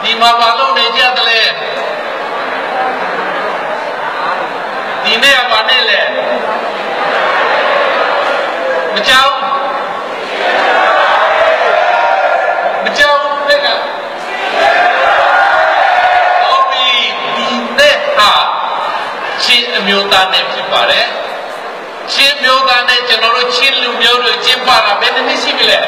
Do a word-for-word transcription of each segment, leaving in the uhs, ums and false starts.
ဒီမှာဘာလို့နေကြတယ်လဲဒီနေ့ကဘာနဲ့လဲမကြောက်မကြောက်နဲ့ကအော်ဘီဒီနေ့ဟာချင်းအမျိုးသားနဲ့ဖြစ်ပါတယ်ချင်းမျိုးသားနဲ့ကျွန်တော်တို့ချင်းလူမျိုးတွေကျင်းပတာဘယ်နှစ်ရှိပြီလဲ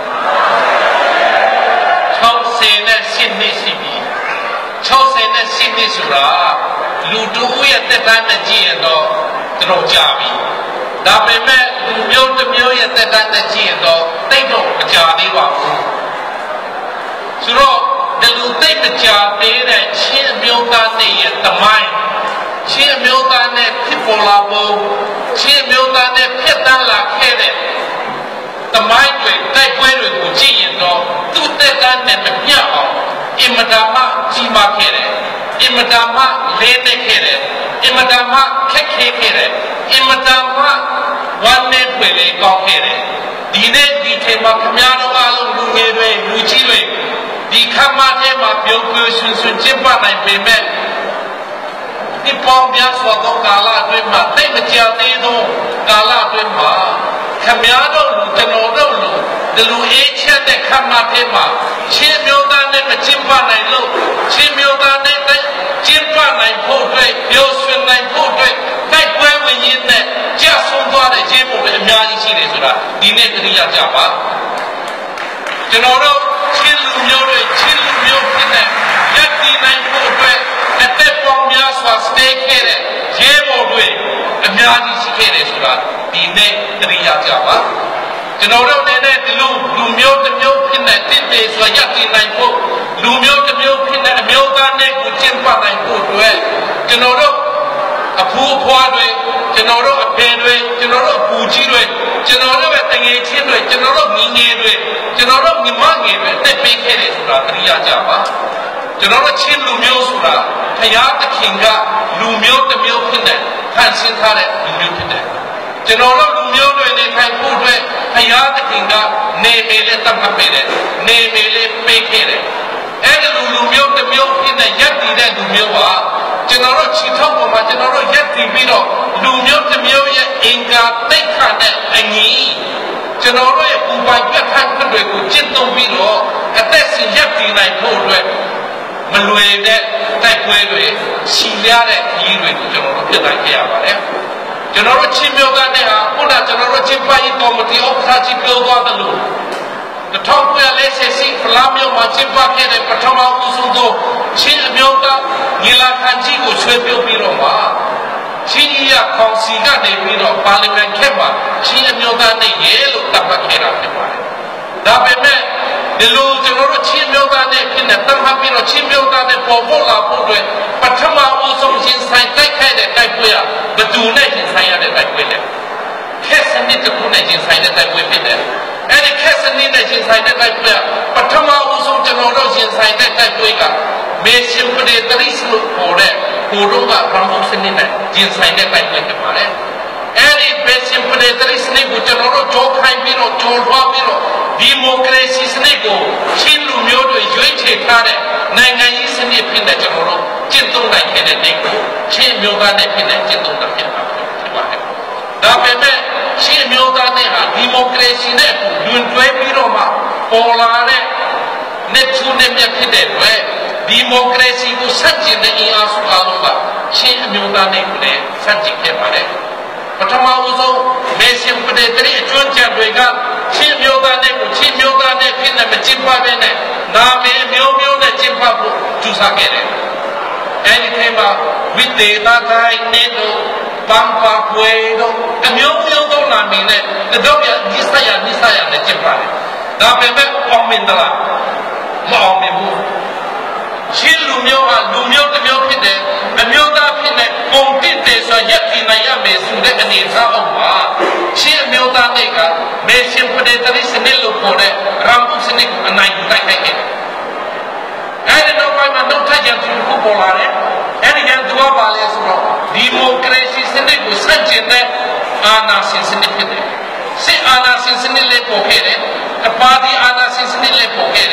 ၆၀နဲ့၈နှစ်ရှိပြီ၆၀နဲ့၈နှစ်ဆိုတာလူတို့ရဲ့တက်တန်းနဲ့ကြည့်ရင်တော့တော်ကြပြီဒါပေမဲ့လူမျိုးတစ်မျိုးရဲ့တက်တန်းနဲ့ကြည့်ရင်တော့တိတ်တော့မကြသေးပါဘူးဆိုတော့ဒီလူတိတ်မကြသေးတဲ့ချင်းအမျိုးသားနဲ့ရဲ့သမိုင်းချင်းအမျိုးသားနဲ့ဖြစ်ပေါ်လာဖို့ချင်းအမျိုးသားနဲ့ဖြစ်တန်းလာခဲ့တဲ့သမိုင်းတွေတိုက်ပွဲတွေကိုကြည့်ရင်တော့သူ့တက်တန်းနဲ့မပြတ်အောင်အင်မတန်မှကြီးမားခဲ့တယ်အင်မတန်မှလေးနက်ခဲ့တယ်အင်မတန်မှခက်ခဲခဲ့တယ်အင်မတန်မှဝမ်းနည်းဖွယ်လေးကောင်းခဲ့တယ်ဒီနေ့ဒီချိန်မှာခမည်းတော်အားလုံးလူငယ်တွေလူကြီးတွေဒီခမ်းမထဲမှာပြုံးပြဆွန်ဆွန်ကျင်းပနိုင်ပေမဲ့ဒီပေါင်းပြစွာသောကာလအတွင်းမှာတိတ်မကြသေးသောကာလအတွင်းမှာခမည်းတော်လူကျွန်တော်တို့လူဒီလူအေးချမ်းတဲ့ခမ်းမထဲမှာချင်းမျိုးသားနဲ့မကျင်းပနိုင်လို့ချင်းမျိုးသားနဲ့ကျင်းပနိုင်ဖို့အတွက်ပြောဆွေးနိုင်ဖို့အတွက်တိုက်ပွဲဝင်ရင်းနဲ့ကြဆုံးသွားတဲ့ချင်းပုံတွေအများကြီးရှိတယ်ဆိုတာဒီနေ့သတိရကြပါကျွန်တော်တို့ချင်းလူမျိုးတွေချင်းလူမျိုးဖြစ်တဲ့လက်တည်နိုင်ဖို့အတွက်အသက်ပေါင်းများစွာစတေးခဲ့တဲ့ရဲဘော်တွေအများကြီးရှိခဲ့တယ်ဆိုတာဒီနေ့သတိရကြပါကျွန်တော်တို့အနေနဲ့ဒီလိုလူမျိုးတစ်မျိုးဖြစ်တဲ့တည်တည်စွာရပ်တည်နိုင်ဖို့လူမျိုးတစ်မျိုးဖြစ်တဲ့အမျိုးသားနဲ့ကိုကျင့်ပနိုင်ဖို့အတွက်ကျွန်တော်တို့အဖိုးအဖွားတွေကျွန်တော်တို့အဖေတွေကျွန်တော်တို့အပူကြီးတွေကျွန်တော်တို့ရဲ့တငယ်ချင်းတွေကျွန်တော်တို့ညီငယ်တွေကျွန်တော်တို့ညီမငယ်တွေတက်ပေးခဲ့တယ်ဆိုတာသတိရကြပါကျွန်တော်တို့ချင်းလူမျိုးဆိုတာဘုရားသခင်ကလူမျိုးတစ်မျိုးဖြစ်တဲ့ဖန်ဆင်းထားတဲ့လူမျိုးဖြစ်တယ်ကျွန်တော်တို့လူမျိုးတွေနေထိုင်ဖို့အတွက်ဘုရားသခင်ကနေမေလေးတတ်မှတ်ပေးတယ်နေမေလေးပေးခဲ့တယ်အဲ့ဒီလူလူမျိုးတစ်မျိုးဖြစ်တဲ့ရက်တည်တဲ့လူမျိုးပါကျွန်တော်တို့ချီထောက်ပေါ်မှာကျွန်တော်တို့ရက်တည်ပြီးတော့လူမျိုးတစ်မျိုးရဲ့အင်္ဂါတိတ်ခါနဲ့အညီကျွန်တော်တို့ရဲ့ပူပိုင်ပြတ်ထန်တွေကိုကျင့်သုံးပြီးတော့အသက်ရှင်ရက်တည်နိုင်ဖို့အတွက်မလွယ်တဲ့တိုက်ပွဲတွေရှိရတဲ့ကြီးတွေကိုကျွန်တော်တို့ပြတ်နိုင်ခဲ့ရပါတယ်ကျွန်တော်တို့ချင်းမျိုးသားနဲ့ဟာခုနကျွန်တော်တို့ချင်းပိုင်းကော်မတီဥက္ကဋ္ဌကြီးပြောသွားတယ်လို့တစ်ထောင်၉၄၀ဖလားမျိုးမှာကျင်းပခဲ့တဲ့ပထမဦးဆုံးသောချင်းအမျိုးသားညီလာခံကြီးကိုဆွေးပြုပြီးတော့မှချင်းကြီးရကောင်စီကနေပြီးတော့ပါလီမန်ခက်မှာချင်းအမျိုးသားနဲ့ရဲလို့တတ်မှတ်ခဲ့တာဖြစ်ပါတယ်ဒါပေမဲ့ဒီလိုကျွန်တော်တို့ချင်းမျိုးသားနဲ့ဖြစ်တဲ့တတ်မှတ်ပြီးတော့ချင်းမျိုးသားနဲ့ပေါ်ပေါ်လာဖို့အတွက်ပထမဦးဆုံးချင်းဆိုင်တိုက်ခိုက်တဲ့တိုက်ပွဲကဘယ်သူနဲ့ချင်းဆိုင်ရတဲ့တိုက်ပွဲလဲခက်စနစ်တစ်ခုနဲ့ချင်းဆိုင်တဲ့တိုက်ပွဲဖြစ်တယ်အဲ့ဒီခက်စနစ်နဲ့ချင်းဆိုင်တဲ့တိုက်ပွဲကပထမဦးဆုံးကျွန်တော်တို့ချင်းဆိုင်တဲ့တိုက်ပွဲကမေရှင်ပဒေတရိစလို့ခေါ်တဲ့ကိုတို့ကဗမာစနစ်နဲ့ချင်းဆိုင်တဲ့တိုက်ပွဲဖြစ်ပါတယ်အဲ့ဒီမေရှင်ပဒေတရိစနစ်ကိုကျွန်တော်တို့ကြောခိုင်းပြီးတော့ကြောထွားပြီးတော့ဒီမိုကရေစီစနစ်ကိုချင်းလူမျိုးတွေရွေးချယ်ထားတဲ့နိုင်ငံရေးစနစ်ဖြစ်တဲ့ကျွန်တော်တို့ကျင့်သုံးနိုင်ခဲ့တဲ့နေကိုချင်းမျိုးသားနဲ့ဖြစ်တဲ့ကျင့်သုံးတာဖြစ်ပါတယ်ဒါပေမဲ့ချင်းမျိုးသားနဲ့ဟာဒီမိုကရေစီနဲ့လွန်တွဲပြီးတော့မှပေါ်လာတဲ့နှစ်ခုနဲ့မြတ်ဖြစ်တဲ့အတွက်ဒီမိုကရေစီကိုစတင်တဲ့အင်အားစုအလုံးကချင်းအမျိုးသားနဲ့ကိုလည်းစတင်ခဲ့ပါတယ်ပထမဦးဆုံးမေရှင်ပဒေတရီအကျွမ်းကျန်တွေကချင်းမျိုးသားနဲ့ကိုချင်းမျိုးသားနဲ့ဖြစ်တဲ့မကျင်းပဘဲနဲ့နာမည်အမျိုးမျိုးနဲ့ကျင်းပဖို့ကြိုးစားခဲ့တယ်အဲဒီထဲမှာဝိသေသတိုင်းနဲ့တို့ပန်းပါကွယ်တို့အမျိုးမျိုးသောနာမည်နဲ့တော့ရနိစ္စယနိစ္စယနဲ့ကျင်းပတယ်ဒါပေမဲ့အောင်မြင်သလားမအောင်မြင်ဘူးချင်းလူမျိုးကလူမျိုးတစ်မျိုးဖြစ်တယ်အမျိုးသားဖြစ်တဲ့ပုံတည်တယ်ဆိုရက်တည်နိုင်ရမယ်ဆိုတဲ့အနေအထားအောက်မှာချင်းအမျိုးသားတွေကမေရှင်ပဒေတရိစနစ်လို့ခေါ်တဲ့ရမ်ပူစနစ်ကိုအနိုင်ယူတိုက်ခိုက်ခဲ့တယ်အဲဒီနောက်ပိုင်းမှာနောက်ထပ်ရန်သူခုပေါ်လာတယ်အဲဒီရန်သူကပါလဲဆိုတော့ဒီမိုကရေစီစနစ်ကိုဆန့်ကျင်တဲ့အာဏာရှင်စနစ်ဖြစ်တယ်စစ်အာဏာရှင်စနစ်လေးပေါ်ခဲ့တယ်အပါတီအာဏာရှင်စနစ်လေးပေါ်ခဲ့တယ်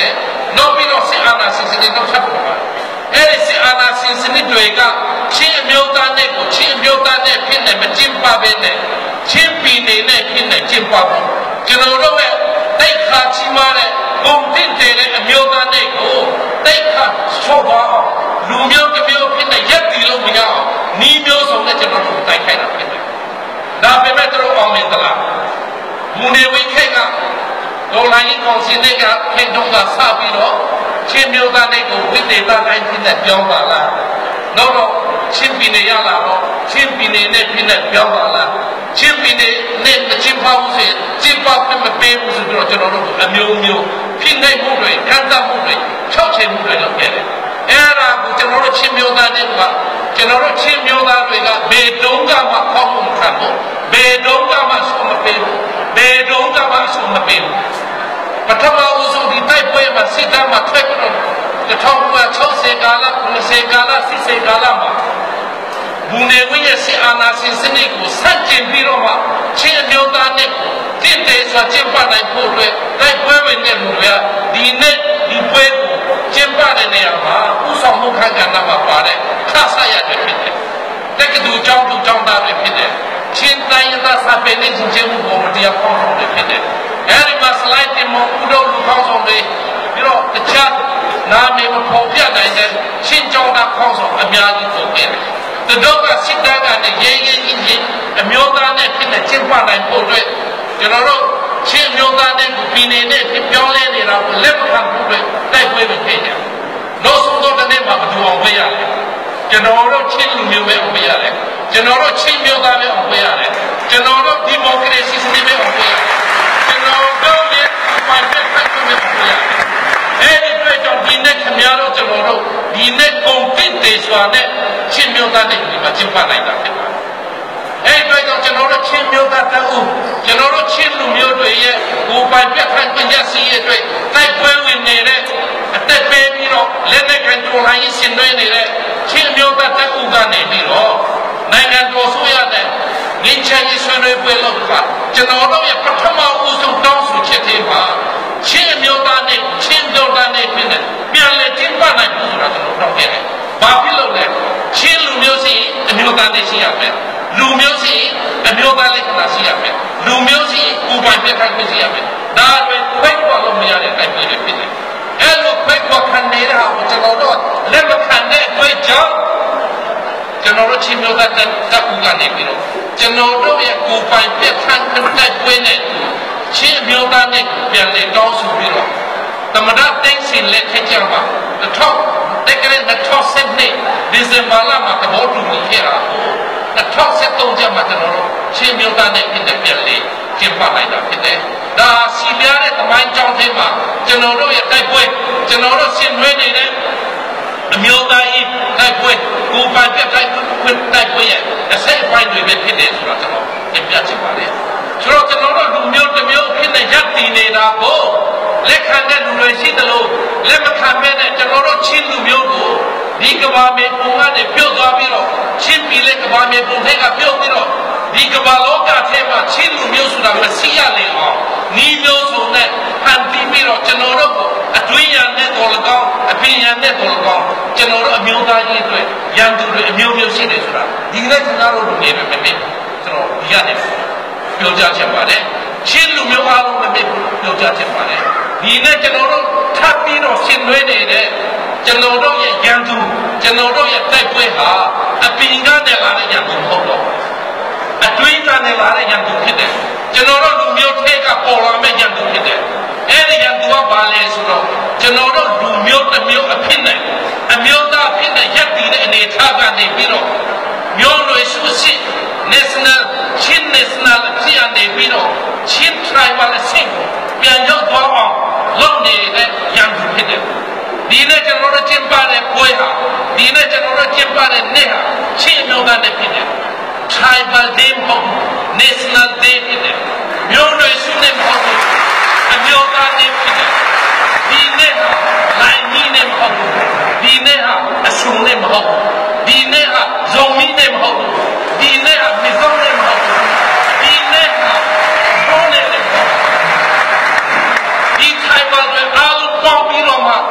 နောက်ပြီးတော့စစ်အာဏာရှင်စနစ်တော့ထပ်ပေါ်ပါအဲ့ဒီစစ်အာဏာရှင်စနစ်တွေကချင်းအမျိုးသားနဲ့ကိုချင်းအမျိုးသားနဲ့ဖြစ်နေမကျင့်ပပဲနဲ့ချင်းပြည်နေနဲ့ဖြစ်နေကျင့်ပဖို့ကျွန်တော်တို့ရဲ့တိုက်ခါချီမာတဲ့ဘုံတင့်တဲ့အမျိုးသားနဲ့ကိုတိုက်ခါဆော့သွားအောင်လူမျိုးတစ်မျိုးဖြစ်နေရက်တီလို့မရအောင်နီးမျိုးစုံနဲ့ကျွန်တော်တို့တိုက်ခိုက်တာဖြစ်တယ်ဒါပေမဲ့တို့အောင်မင်္ဂလာဘူနေဝိခေကဒေါ်လာကြီးကောင်စီနဲ့ကခေတုံးကစပြီးတော့ချင်းမျိုးသားနဲ့ကိုဝိသေသတိုင်းဖြစ်နေပြောင်းပါလားနောက်တော့ချင်းပြည်နေရလာတော့ချင်းပြည်နေနဲ့ဖြစ်နေပြောင်းပါလားချင်းပြည်နေနဲ့မချင်းပါဘူးဆိုရင်ချင်းပါမပေးဘူးဆိုတော့ကျွန်တော်တို့အမျိုးမျိုးဖြစ်နေမှုတွေကန့်သတ်မှုတွေချောက်ချင်မှုတွေလုပ်ခဲ့တယ်အဲ့ဒါကိုကျွန်တော်တို့ချင်းမျိုးသားတွေကကျွန်တော်တို့ချင်းမျိုးသားတွေကဘယ်တုန်းကမှဖောက်မှုမခံဘူးဘယ်တုန်းကမှဆုံးမပေးဘူးဘယ်တုန်းကမှဆုံးမပေးဘူးပထမဦးဆုံးဒီတိုက်ပွဲမှာစစ်တပ်မှာထွက်ပြီးတော့တစ်ထောင်၆၀ကာလ၉၀ကာလ၈၀ကာလမှာဘူနေဝင်းရဲ့စစ်အာဏာရှင်စနစ်ကိုဆန့်ကျင်ပြီးတော့မှချင်းအမျိုးသားနဲ့တင့်တယ်စွာကျင့်ပနိုင်ဖို့အတွက်တိုက်ပွဲဝင်တဲ့လူတွေကဒီနေ့ဒီပွဲကိုကျင့်ပတဲ့နေရာမှာဥဆောင်မှုခံကဏ္ဍမှာပါတဲ့ခါဆရရဖြစ်တယ်တက္ကသိုလ်ကျောင်းသူကျောင်းသားတွေဖြစ်တယ်ချင်းတိုင်းရသားစာပေနဲ့ချင်းချင်းမှုပေါ်မတရားပေါင်းဆောင်တွေဖြစ်တယ်အဲဒီမှာစလိုက်တင်မှုဥဒ္ဒလူပေါင်းဆောင်တွေပြီးတော့တခြားနာမည်မဖော်ပြနိုင်တဲ့ချင်းကျောင်းသားပေါင်းဆောင်အများကြီးပုံခဲ့တယ်တတော့ကစစ်တပ်ကလည်းရဲရဲကြီးကြီးအမျိုးသားနဲ့ဖြစ်တဲ့ကျင့်ပနိုင်ဖို့အတွက်ကျွန်တော်တို့ချင်းအမျိုးသားနဲ့ပြည်နေနဲ့ပြောင်းလဲနေတာကိုလက်မခံဖို့အတွက်တိုက်ပွဲပဲဖြစ်တယ်နောက်ဆုံးတော့တနေ့မှာဘယ်သူအောင်ဝေးရလဲကျွန်တော်တို့ချင်းလူမျိုးပဲအောင်ဝေးရတယ်ကျွန်တော်တို့ချင်းမျိုးသားပဲအောင်ဝေးရတယ်ကျွန်တော်တို့ဒီမိုကရေစီစနစ်ပဲအောင်ဝေးရတယ်ကျွန်တော်တို့ရဲ့ပိုင်တဲ့ဖက်ကိုပဲအောင်ဝေးရတယ်အဲဒီအတွက်ကြောင့်ဒီနေ့ခင်ဗျားတို့ကျွန်တော်တို့ဒီနေ့ပုံပြစ်တယ်ဆိုတာနဲ့ချင်းမျိုးသားနဲ့ဒီမှာကျင့်ပနိုင်တာဖြစ်ပါတယ်အဲဒီအတွက်ကြောင့်ကျွန်တော်တို့ချင်းမျိုးသားတအုပ်ကျွန်တော်တို့ချင်းလူမျိုးတွေရဲ့ကိုယ်ပိုင်ပြတ်ခိုင်ပညာစီရဲ့အတွက်တိုက်ပွဲဝင်နေတဲ့အသက်ပေးပြီးတော့လက်နဲ့ကန်တော်လိုင်းဆင်နွှဲနေတဲ့ချင်းမျိုးသားတအုပ်ကနေပြီးတော့နိုင်ငံတော်ဆိုရတဲ့ငင်းချင်ရေးဆွေးနွေးပွဲလုပ်တာကျွန်တော်တို့ရဲ့ပထမဦးဆုံးတောင်းဆိုချက်တွေမှာချင်းမျိုးသားနဲ့ချင်းတော်သားနဲ့ပြည်တယ်ပြန်လဲကျင်းပနိုင်ဘူးဆိုတာကျွန်တော်တောင်းခဲ့တယ်ဘာဖြစ်လို့လဲချင်းလူမျိုးစီအမျိုးသားနဲ့ရှိရမယ်လူမျိုးစီအမျိုးသားလက်ခံရှိရမယ်လူမျိုးစီဥပဒေခံရှိရမယ်ဒါတွေခွဲခွာလို့မရတဲ့တိုက်ပွဲတွေဖြစ်တယ်အဲလိုခွဲခွာခံနေတာကိုကျွန်တော်တို့လက်မခံတဲ့အတွက်ကြောင့်ကျွန်တော်တို့ချင်းမျိုးသားတပ်ကူကနေပြီးတော့ကျွန်တော်တို့ရဲ့ကိုယ်ပိုင်ပြတ်ခံတိုက်ပွဲနဲ့ချင်းအမျိုးသားနဲ့ပြန်လည်တောင်းဆိုပြီးတော့သမ္မတတိုင်းစင်လက်ထက်ကြပါတော့တက်ကလေး၂၀၁၂ဒီဇင်ဘာလမှာသဘောတူညီခဲ့တာကို၂၀၁၃ကျမှကျွန်တော်တို့ချင်းမျိုးသားနဲ့ပြည်တဲ့ပြည်လေးကျင်းပလိုက်တာဖြစ်တယ်။ဒါစီပြားတဲ့သမိုင်းကြောင်းထဲမှာကျွန်တော်တို့ရဲ့တိုက်ပွဲကျွန်တော်တို့ဆင်နွှဲနေတဲ့အမျိုးသားရေးတိုက်ပွဲကိုယ်ပိုင်ပြတိုက်ပွဲတိုက်ပွဲရဲ့အစိတ်အပိုင်းတွေပဲဖြစ်တယ်ဆိုတော့ကျွန်တော်တင်ပြချင်ပါတယ်။ဆိုတော့ကျွန်တော်တို့လူမျိုးတစ်မျိုးဖြစ်နေရပ်တည်နေတာကိုလက်ခံတဲ့လူတွေရှိတယ်လို့လက်မခံမဲ့တဲ့ကျွန်တော်တို့ချင်းလူမျိုးကိုဒီကဘာမေပုံကနေပြုတ်သွားပြီးတော့ချင်းပြည်လေကဘာမေပုံထဲကပြုတ်ပြီးတော့ဒီကဘာလောကထဲမှာချင်းလူမျိုးဆိုတာမရှိရလေအောင်နီးမျိုးစုံနဲ့ဟန်တီးပြီးတော့ကျွန်တော်တို့အတွင်းရံနဲ့တော်လကောင်းအပြင်ရံနဲ့တော်လကောင်းကျွန်တော်တို့အမျိုးသားကြီးတွေရန်သူတွေအမျိုးမျိုးရှိတယ်ဆိုတာဒီနေ့ကျွန်တော်တို့လူမျိုးတွေမဖြစ်ကျွန်တော်ဒီကနေပြောကြချင်ပါတယ်ချင်းလူမျိုးအားလုံးမဖြစ်ပြောကြချင်ပါတယ်ဒီနေ့ကျွန်တော်တို့ထပ်ပြီးတော့ရှင်းသွင်းနေတဲ့ကျွန်တော်တို့ရဲ့ရန်သူကျွန်တော်တို့ရဲ့တိုက်ပွဲဟာအပင်ကနေလာတဲ့ရန်သူမဟုတ်တော့အတွင်းကနေလာတဲ့ရန်သူဖြစ်တယ်ကျွန်တော်တို့လူမျိုးထဲကပေါ်လာမဲ့ရန်သူဖြစ်တယ်အဲဒီရန်သူကဘာလဲဆိုတော့ကျွန်တော်တို့လူမျိုးတစ်မျိုးအဖြစ်နဲ့အမျိုးသားဖြစ်တဲ့ရပ်တည်တဲ့အနေအထားကနေပြီးတော့မျိုးနွယ်စုစစ် national ချင်း national ဖြစ်ရနေပြီးတော့ချင်း tribal အဆင့်ကိုပြန်ရောက်သွားအောင်လုပ်နေတဲ့ရန်သူဖြစ်တယ်ဒီနေ့ကျွန်တော်တို့ကျင်းပတဲ့ပွဲဟာဒီနေ့ကျွန်တော်တို့ကျင်းပတဲ့နေ့ဟာချင်းမျိုးသားနဲ့ဖြစ်တယ် tribal day မဟုတ် national day ဖြစ်တယ်မျိုးနွယ်စုနဲ့မဟုတ်အမျိုးသားနဲ့ဖြစ်တယ်ဒီနေ့ဟာလိုင်းကြီးနဲ့မဟုတ်ဒီနေ့ဟာအဆုံနဲ့မဟုတ်ဒီနေ့ဟာဇုံမီနဲ့မဟုတ်ဒီနေ့ဟာမြေစုံနဲ့မဟုတ်ဒီနေ့ဟာဘုံနဲ့မဟုတ်ဒီ tribal တွေအားလုံးပေါင်းပြီးတော့မှ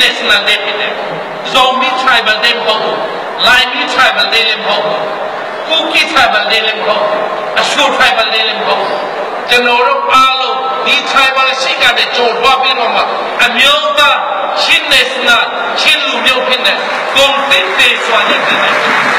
national day ဖြစ်တယ် zombie tribal day မဟုတ်ဘူး line tribal day လည်းမဟုတ်ဘူး cookie tribal day လည်းမဟုတ်ဘူး ashur tribal day လည်းမဟုတ်ဘူးကျွန်တော်တို့အားလုံးဒီ tribal ရှိကတဲ့ကြိုးသွားပြီးတော့မှအမျိုးသားချင်း national ချင်းလူမျိုးဖြစ်တဲ့ဂုဏ်သိက္ခာစွာရည်တည်တယ်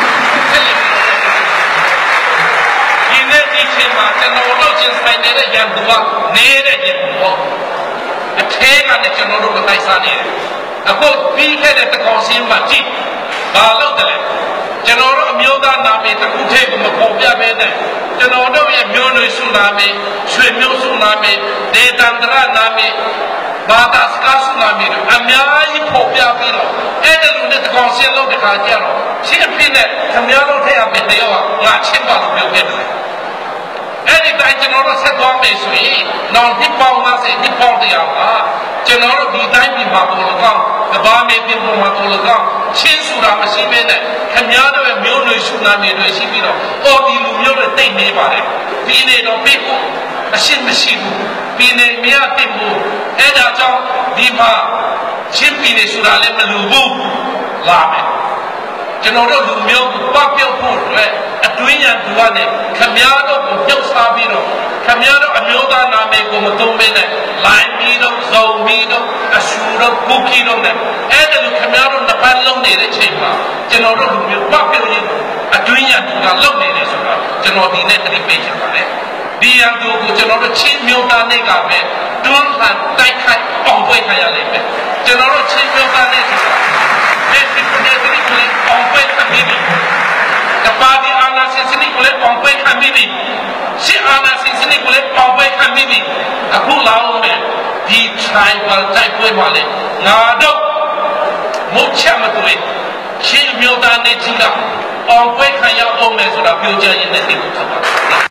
ဒီနေ့ဒီချိန်မှာကျွန်တော်တို့ချင်းဆိုင်နေတဲ့ရန်သူကနေတဲ့ရန်သူပေါ့အထဲကလည်းကျွန်တော်တို့မတိုက်စားနေတယ်အခုပြီးခဲ့တဲ့တကောင်စင်းမှာကြည့်ဘာလို့တလဲကျွန်တော်တို့အမျိုးသားနာမည်တစ်ခုတည်းကိုမပေါ်ပြဘဲနဲ့ကျွန်တော်တို့ရဲ့မျိုးနွယ်စုနာမည်ရွှေမျိုးစုနာမည်ဒေသန္တရနာမည်ဘာသာစကားစုနာမည်အများကြီးပေါ်ပြပြီးတော့အဲ့ဒီလိုနဲ့တကောင်စင်းလို့တခါကြတော့ရှင်းအဖြစ်နဲ့ခမည်းတော်ထည့်ရမယ်တယောက်ကငါချင်းပါလို့ပြောခဲ့တယ်အဲ့ဒီတိုင်းကျွန်တော်တို့ဆက်သွားမယ်ဆိုရင်နောက်နှစ်ပေါင်း၅၀နှစ်ပေါင်းတရားပါကျွန်တော်တို့ဒီတိုင်းပြည်မှာပေါ်လို့ကောင်းကဘာမေပြည်ပေါ်မှာပေါ်လို့ကောင်းချင်းဆိုတာမရှိဘဲနဲ့ခမည်းတော်ရဲ့မျိုးနွယ်စုနာမည်တွေရှိပြီးတော့အော်ဒီလူမျိုးတွေတိတ်နေပါတယ်ဒီနေ့တော့ပြဖို့အရှင်းမရှိဘူးဒီနေ့မရတဲ့ဘူးအဲ့ဒါကြောင့်ဒီမှာချင်းပြည်နေဆိုတာလည်းမလူဘူးလာမယ်ကျွန်တော်တို့လူမျိုးကိုပပျောက်ဖို့အတွက်အတွင်းရန်သူကနေခမည်းတော်ကိုပြုတ်စားပြီးတော့ခမည်းတော်အမျိုးသားနာမည်ကိုမသုံးဘဲနဲ့လိုင်းပြီးတော့ဇုံပြီးတော့အဆူတော့ကုကီတော့နဲ့အဲ့ဒါလိုခမည်းတော်နှစ်ပတ်လုံးနေတဲ့ချိန်မှာကျွန်တော်တို့လူမျိုးပပျောက်ရင်အတွင်းရန်သူကလုံနေတယ်ဆိုတာကျွန်တော်ဒီနေ့တတိပိတ်ချင်ပါတယ်ဒီရန်သူကိုကျွန်တော်တို့ချင်းမျိုးသားနဲ့ကပဲတွန်းလှန်တိုက်ခိုက်အောင်ပွဲခံရလိမ့်မယ်ကျွန်တော်တို့ချင်းမျိုးသားနဲ့ဆိုတာဒီစစ်ကိုနေပြီးအောင်ပွဲခံပြီးတပါဒီအာနာစင်စနိကိုလည်းအောင်ပွဲခံပြီးရှစ်အာနာစင်စနိကိုလည်းအောင်ပွဲခံပြီးအခုလာအောင်မယ်ဒီ tribal တိုက်ပွဲမှာလေငါတို့မုတ်ချမတွေ့ချင်းမျိုးသားနဲ့ကြီးကအောင်ပွဲခံရအောင်မယ်ဆိုတာပြောကြရင်လည်းသိဖို့ဖြစ်ပါတယ်